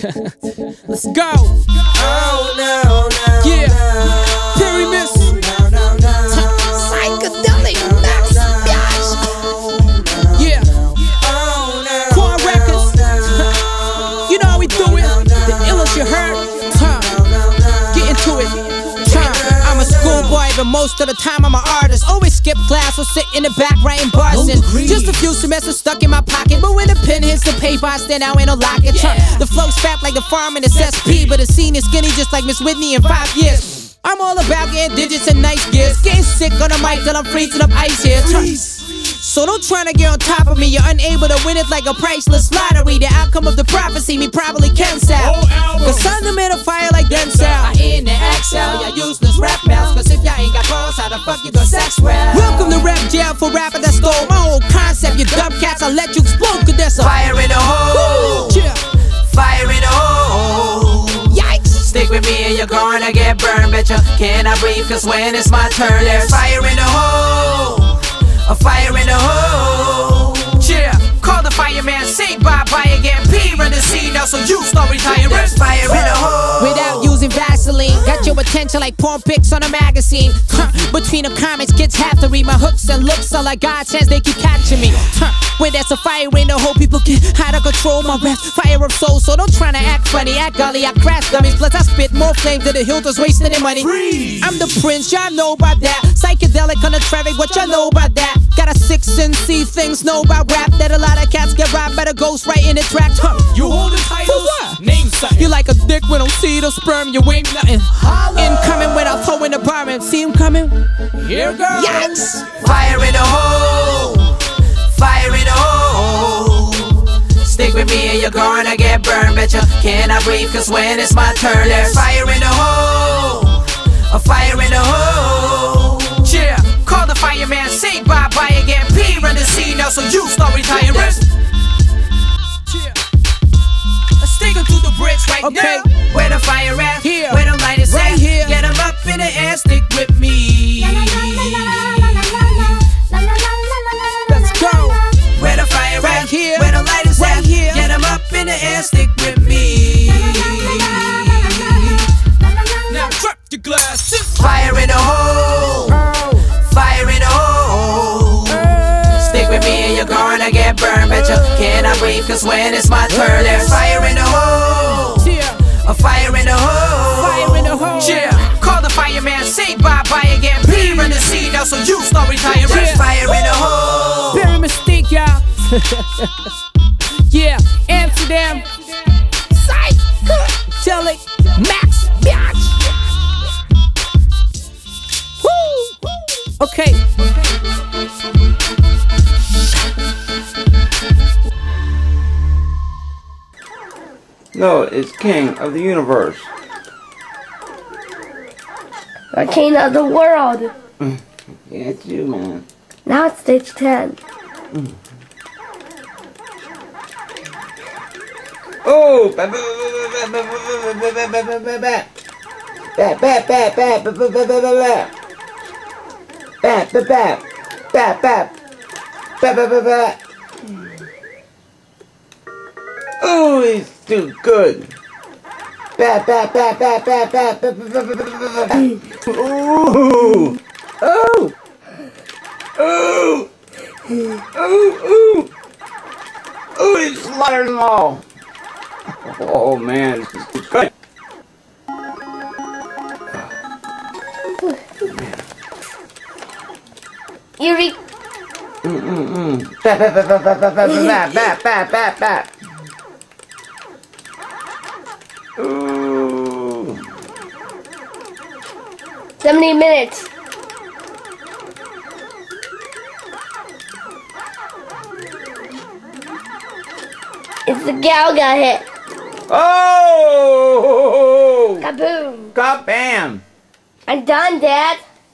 Let's go. Oh no, no. Yeah. Perry Miss. Psychedelic Max Biatch. Yeah. Quan Records. You know how we do it. The illest you heard. Get into it. I'm a schoolboy, but most of the time I'm an artist. Always skip class or sit in the back writing bars. And just a few semesters stuck in my pocket, but when the pen hits the paper, I stand out in a locket. The flow's fat like the farm in SSP, but the scene is skinny just like Miss Whitney in 5 years. I'm all about getting digits and nice gears, getting sick on the mic till I'm freezing up ice here. So don't try to get on top of me, you're unable to win it like a priceless lottery. The outcome of the prophecy, me probably cancel. Cause I'm the middle fire like Denzel. I in the XL, y'all useless rap mouths. Cause if y'all ain't got balls, how the fuck you gon' sex well? Welcome to rap jail for rapper that stole my whole concept. You dumb cats, I'll let you explode. Cause there's a fire in the hole. Fire in the hole. Yikes. Stick with me and you're gonna get burned. Bet you cannot breathe cause when it's my turn, there's fire in the hole. A fire in the hole. Yeah, call the fireman, say bye-bye again. P run the scene now, so you start retiring. There's fire in the hole. Without using Vaseline, got your attention like porn pics on a magazine. Between the comments, kids have to read my hooks and looks are like God says they keep catching me. When there's a fire in the hole, people get out of control. My breath, fire of soul, so don't try to act funny, act gully, I crash dummies. Plus I spit more flames than the Hiltons wasting their money. I'm the prince, y'all know about that. Psychedelic on the traffic, what y'all know about that? Got a 6 and see things, know about rap. That a lot of cats get robbed by the ghost right in the track. You holding titles? Name something. You like a dick when don't see the sperm, you ain't nothing. Incoming without throwing the bar and see him coming. Here goes. Yes. Fire in the hole. Fire in the hole. Stick with me and you're gonna get burned. Bet you cannot breathe cause when it's my turn, there's fire in the hole. A fire in the hole. Yeah, call the fireman, say bye-bye again. P run the scene now, so you start retiring. Yeah. Let's take them to the bricks right now. Where the fire at? Here. Where the light is at? Here. Get them up in the air, stick with me. Let's go. Where the fire at? Here. Where the light is at? Here. Get them up in the air, stick with me. Now drop your glasses. Fire in the hole. Fire in the hole. Stick with me and you're gonna get burned. Bet you cannot breathe cause when it's my turn, there's fire in the hole. A fire in the hole. Fire in the hole. Yeah, call the fireman, say bye-bye again. P run the scene now, so you start retiring. Fire in the hole. Very mystique, y'all. Yeah, Amsterdam. Psychedelic Max Biatch. Woo! Okay. No, it's king of the universe. The king of the world. Yeah, it's you, man. Now it's stage 10. Oh! Oh, he's too good. Ooh. Oh. Oh. Oh. Oh, he slaughtered them all. Oh man, this is too good. Eerie. Ooh. 70 minutes. It's the gal got hit. Oh! Kaboom. Kabam! I'm done, Dad.